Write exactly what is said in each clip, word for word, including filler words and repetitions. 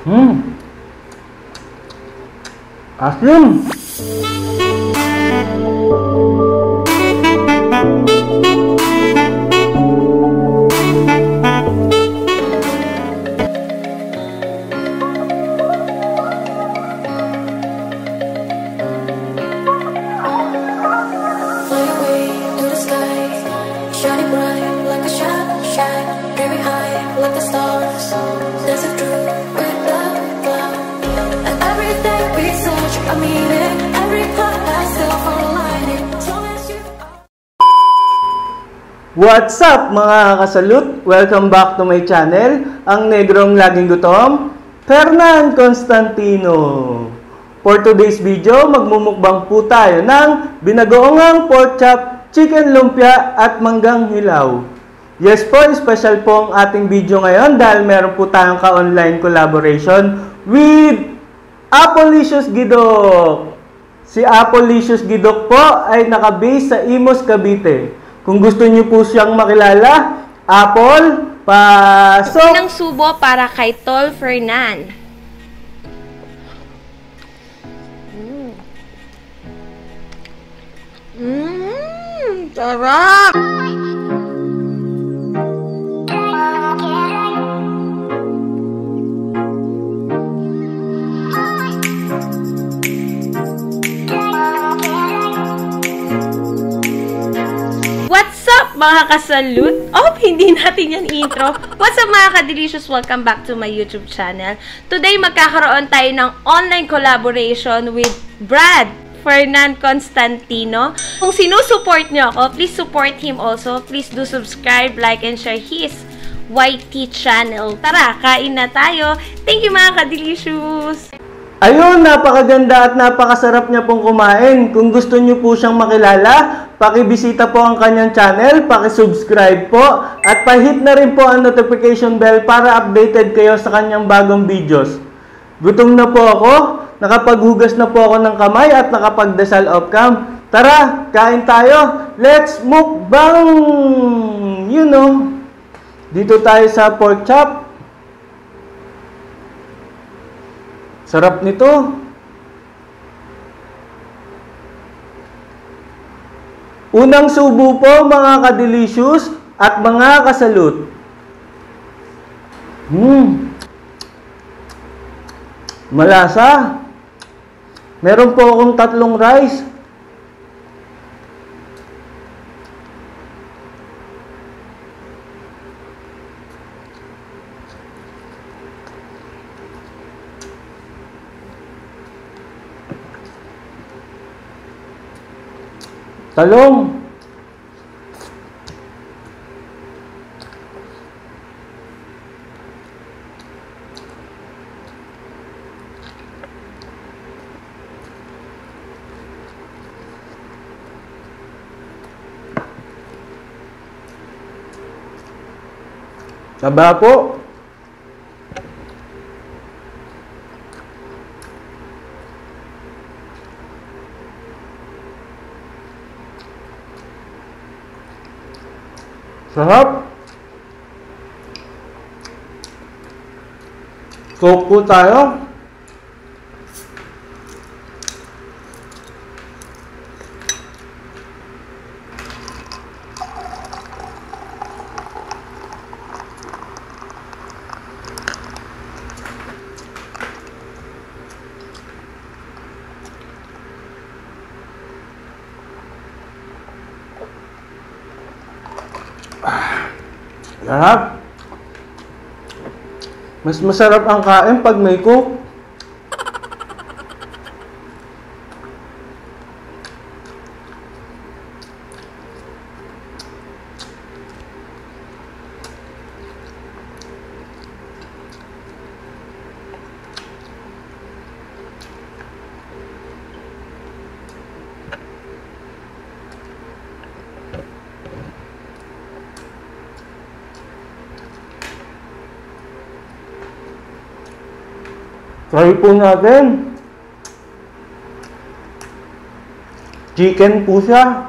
Hmm. Asin. What's up mga kasalut? Welcome back to my channel, ang negrong laging gutom, Fernan Constantino. For today's video, magmumukbang po tayo ng binagoongang pork chop, chicken lumpia at manggang hilaw. Yes po, special po ang ating video ngayon dahil meron po tayong ka-online collaboration with Apolicious Gidok. Si Apolicious Gidok po ay nakabase sa Imus, Cavite. Kung gusto niyo po siyang makilala, Apple, pasok! Unang subo para kay Tol Fernan. Mmm. Mmm, sarap! What's up mga kasalut? Oh, hindi natin yan intro. What's up mga ka-delicious? Welcome back to my YouTube channel. Today, magkakaroon tayo ng online collaboration with Brad Fernan Constantino. Kung sinusupport nyo ako, please support him also. Please do subscribe, like, and share his Y T channel. Tara, kain na tayo. Thank you mga ka-delicious! Ayun, napakaganda at napakasarap niya pong kumain. Kung gusto niyo po siyang makilala, pakibisita po ang kanyang channel, pakisubscribe po, at pahit na rin po ang notification bell para updated kayo sa kanyang bagong videos. Gutom na po ako, nakapaghugas na po ako ng kamay at nakapagdasal off-cam. Tara, kain tayo! Let's mukbang! You know, dito tayo sa pork chop. Sarap nito. Unang subo po mga ka-delicious at mga kasalut. Hmm. Malasa. Meron po akong tatlong rice. Talong. Taba po. Sarap. Coke po tayo. Sarap. Mas masarap ang kain pag may coke. Try po natin. Chicken po siya.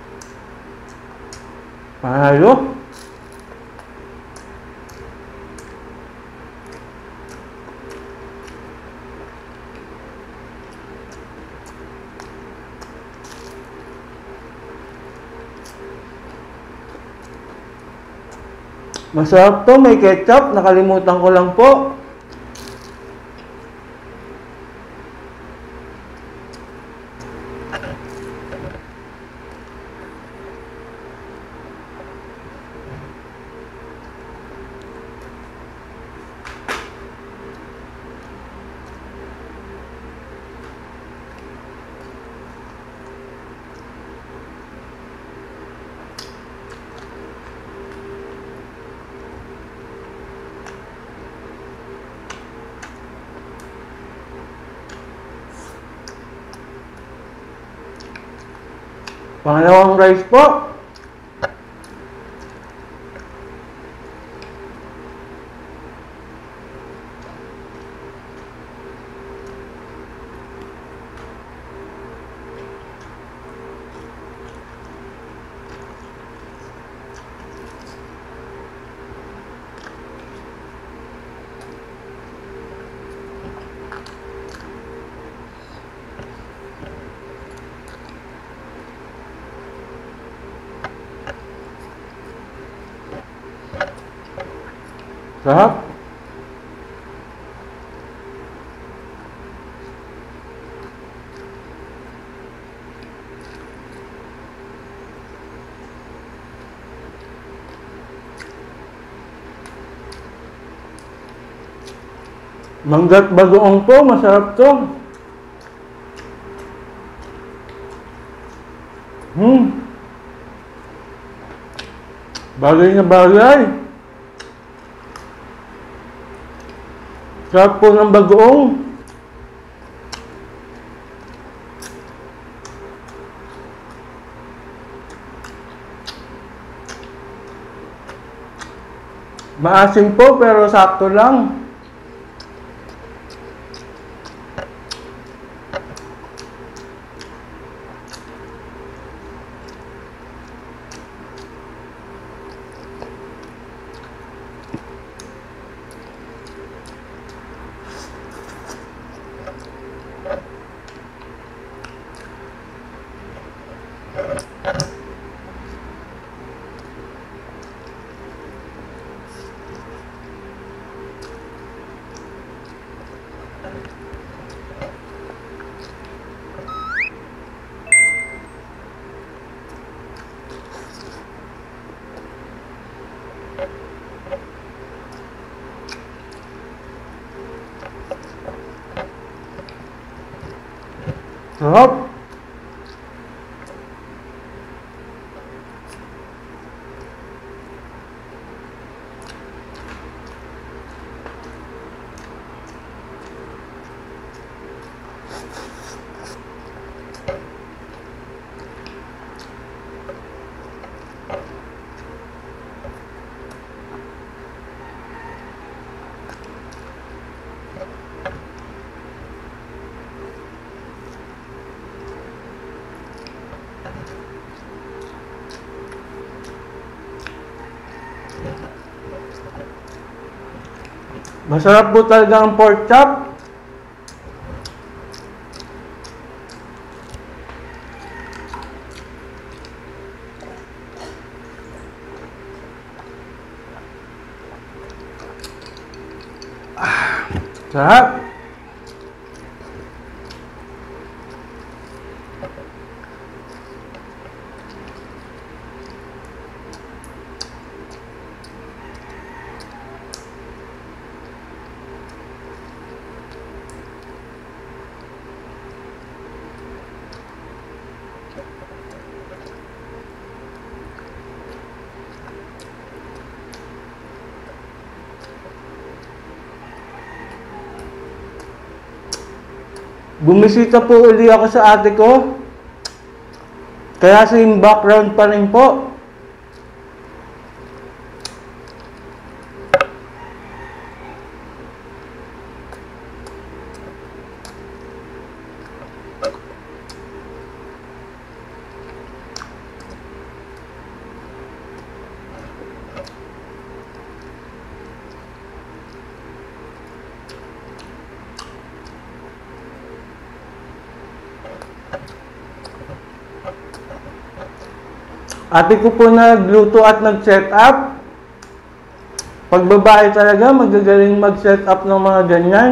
Panalo. Masarap to, may ketchup. Nakalimutan ko lang po. Pangalawang rice po. Sarap. Manggat bagoong po, masarap to. Hmm. Bagay na bagay. Sarap po ng bagoong. Maasim po pero sakto lang. Sarap. Masarap po talaga ang pork chop. Ah, sarap. Bumisita po uli ako sa ate ko. Kaya same background pa rin po. Ate ko po nagluto at nag-set up. Pag babae talaga, magagaling mag-set up ng mga ganyan.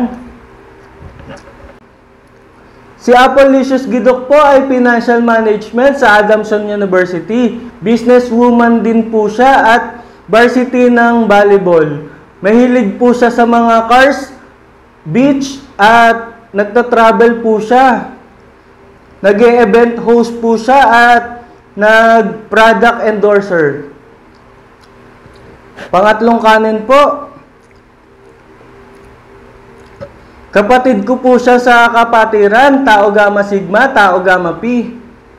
Si Apolicious Gidok po ay Financial Management sa Adamson University. Businesswoman din po siya at varsity ng volleyball. Mahilig po siya sa mga cars, beach, at nagta-travel po siya. Nag-e-event host po siya at nag-product endorser. Pangatlong kanin po. Kapatid ko po siya sa kapatiran, Tau Gamma Sigma, Tau Gamma Pi.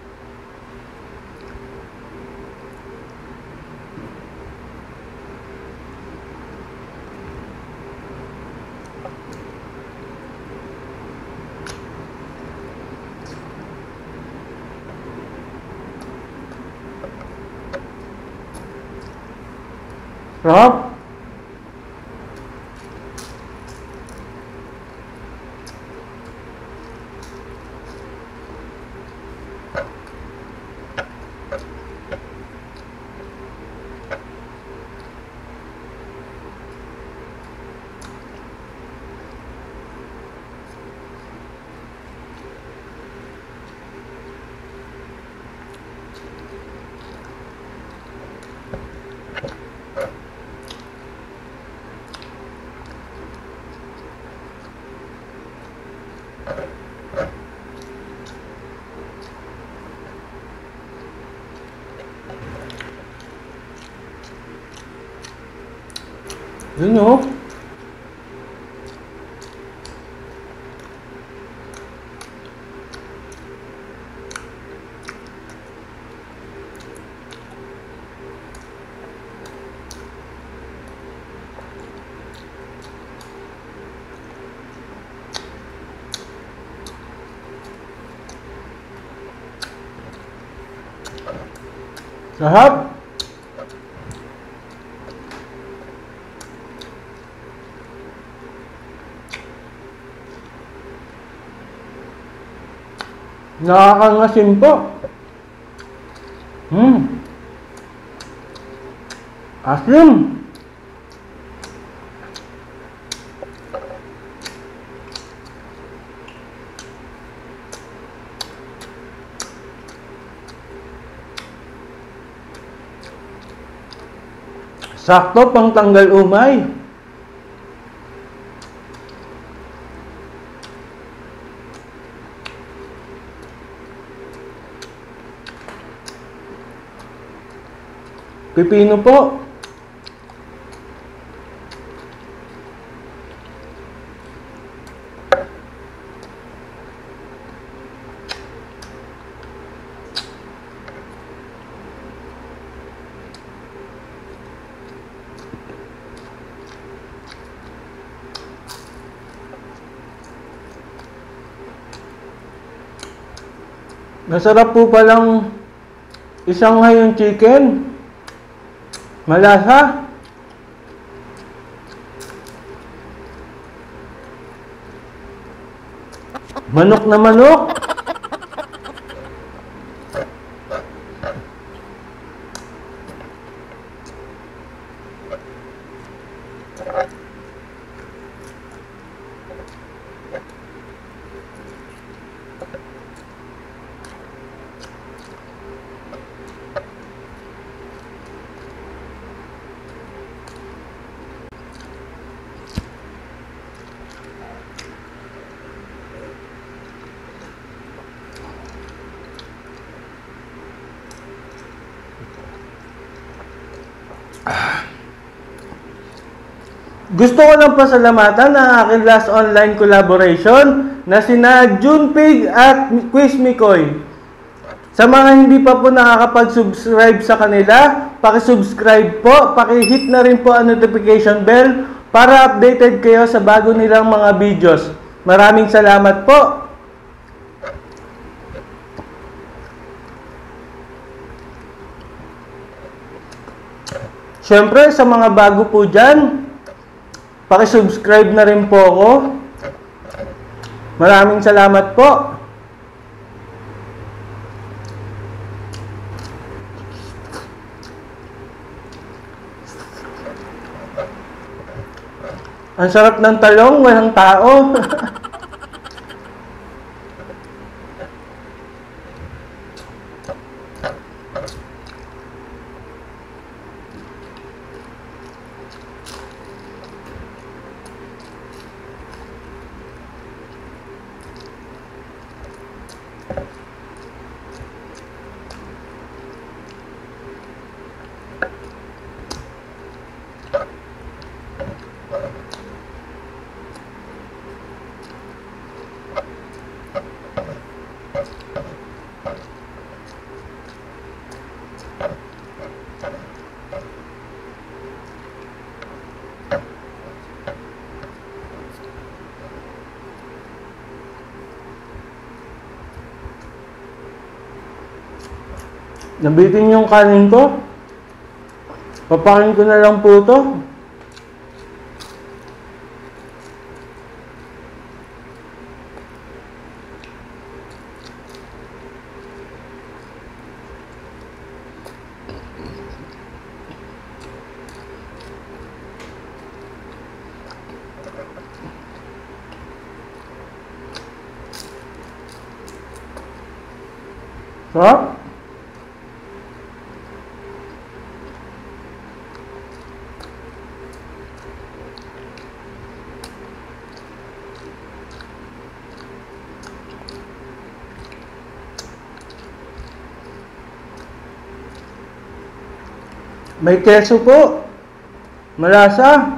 Rob? Yun o. Sarap. Nakakangasim po. Hmm. Asim. Sakto pang tanggal umay. Pipino po. Masarap po palang isang ngayong chicken. Malasa. Manok na manok. Gusto ko lang pasalamatan ang aking last online collaboration na sina Junpig at Quiz Mikoy. Sa mga hindi pa po nakakapag-subscribe sa kanila, paki-subscribe po, paki-hit na rin po ang notification bell para updated kayo sa bago nilang mga videos. Maraming salamat po! Siyempre, sa mga bago po dyan, paki-subscribe na rin po ako. Maraming salamat po. Ang sarap ng talong, walang tao. Nabitin yung kanin ko. Papakin ko na lang po ito. Sarap. May keso po. Malasa.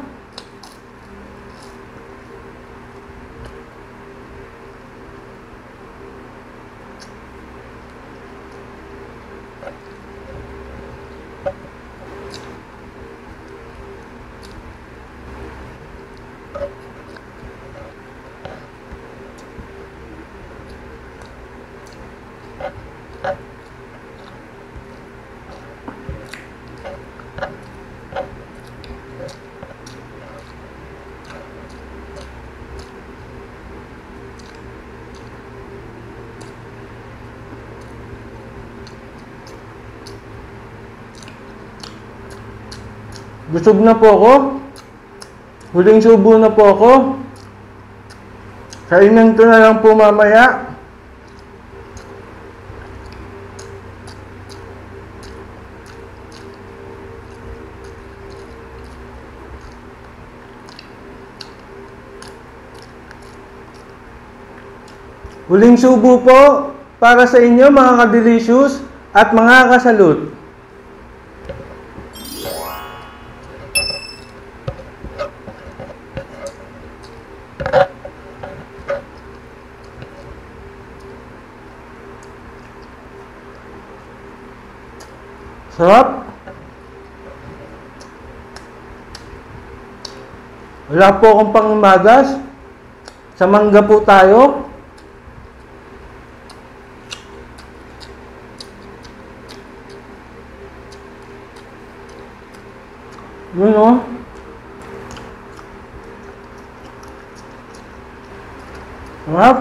Busog na po ako. Huling subo na po ako. Kainin ko na lang po mamaya. Huling subo po para sa inyo mga ka-delicious at mga kasalut. Sarap. Wala po akong pangimagas. Sa mangga po tayo. Yun o. Sarap.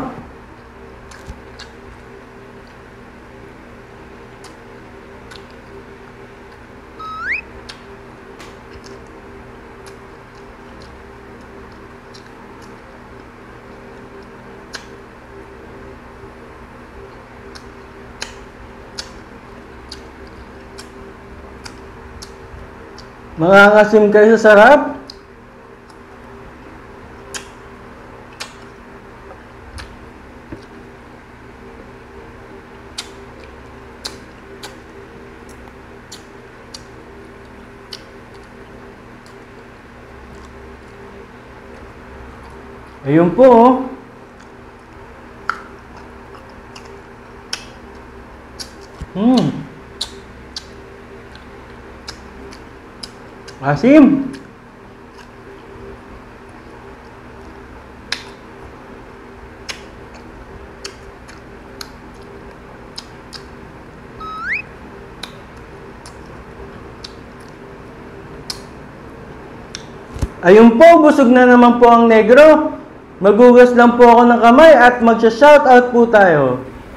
Mangangasim kayo sa sarap. Ayun po oh. Hmm. Asim. Ayun po, busog na naman po ang negro. Magugas lang po ako ng kamay at magsha-shoutout po tayo.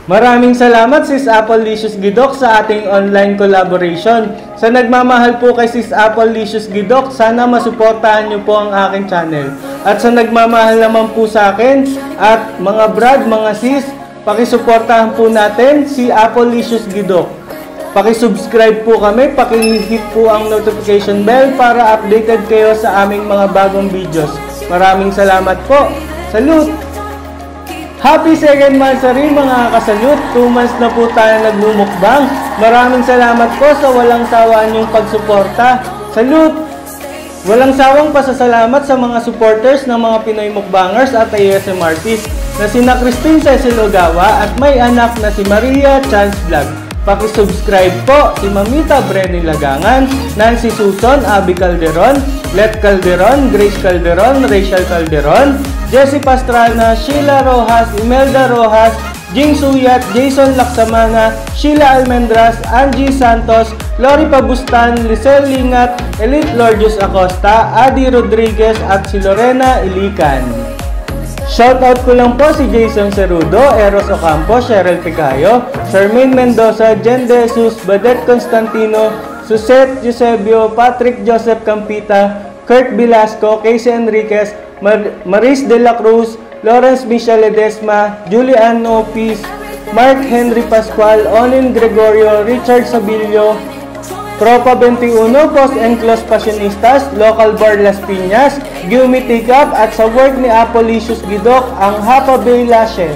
Maraming salamat Sis Applelicious Gidok sa ating online collaboration. Sa nagmamahal po kay Sis Applelicious Gidok, sana masuportahan niyo po ang aking channel. At sa nagmamahal naman po sa akin at mga brad, mga sis, pakisuportahan po natin si Applelicious Gidok. Pakisubscribe po kami, pakihit po ang notification bell para updated kayo sa aming mga bagong videos. Maraming salamat po. Salute! Happy second anniversary mga kasalute! two months na po tayo nagmumukbang. Maraming salamat po sa walang sawa niyong pagsuporta. Salute! Walang sawang pasasalamat sa mga supporters ng mga Pinoy Mukbangers at A S M artists na sina Christine Cecil Ogawa at may anak na si Maria Chance Vlog. Pakisubscribe po si Mamita Brenny Lagangan, Nancy Suson, Abby Calderon, Let Calderon, Grace Calderon, Rachel Calderon, Jessie Pastrana, Sheila Rojas, Imelda Rojas, Jing Suyat, Jason Laksamana, Sheila Almendras, Angie Santos, Lori Pabustan, Lisel Lingat, Elite Lordius Acosta, Adi Rodriguez at si Lorena Ilican. Shoutout ko lang po si Jason Cerudo, Eros Ocampo, Cheryl Picayo, Charmaine Mendoza, Jen De Jesus, Badet Constantino, Suset Eusebio, Patrick Joseph Campita, Kurt Velasco, Casey Enriquez, Mar Maris De La Cruz, Lawrence Michelle Ledesma, Julian Opis, Mark Henry Pascual, Onin Gregorio, Richard Sabilio, Tropa twenty-one, Post and Close Passionistas, Local Bar Las Piñas, Gumi Tikap at sa work ni Applelicious Gidok, ang Hapa Bay Lashes.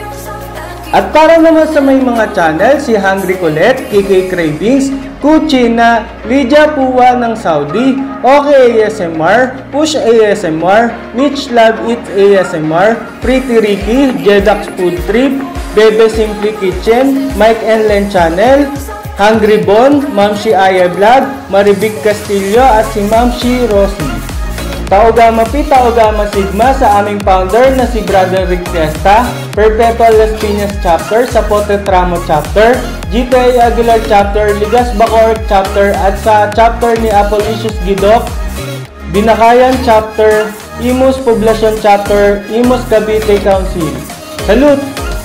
At para naman sa may mga channel, si Hungry Colette, K K Cravings, Kuchina, Lydia Puwa ng Saudi, OK A S M R, Push A S M R, Mitch Love It A S M R, Pretty Ricky, Jedax Food Trip, Bebe Simply Kitchen, Mike and Len Channel, Hungry Bon, Mamshi Aya Vlog, Maribig Castillo at si Mamshi Rossi. Tau Gamma Pi, Tau Gamma Sigma sa aming founder na si Brother Rick Fiesta, Perpetual Las Piñas Chapter, Sapote Tramo Chapter, G T A Aguilar Chapter, Ligas Bacoor Chapter at sa chapter ni Applelicious Gidok, Binakayan Chapter, Imus Poblacion Chapter, Imus Cavite Council. Salute!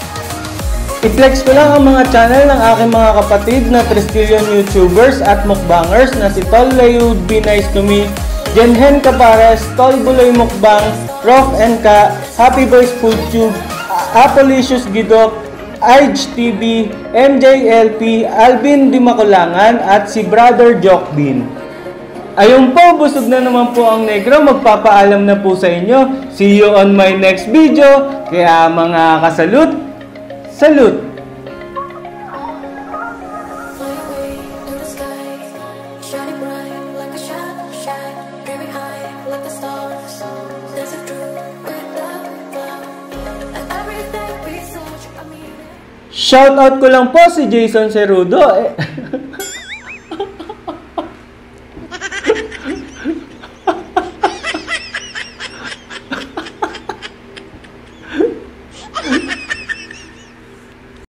I-flex ko lang ang mga channel ng aking mga kapatid na Tristillion YouTubers at Mukbangers na si Tol Layud, Be Nice to Me, Jenhen Capares, Tol Buloy Mukbang, Rock and Ka, Happy Boys Food Tube, Applelicious Gidok, I G T V, M J L P, Alvin Di Makulangan at si Brother Jokbin. Ayun po, busog na naman po ang negro, magpapaalam na po sa inyo. See you on my next video. Kaya mga kasalute, salute! Shoutout ko lang po si Jason Cerudo.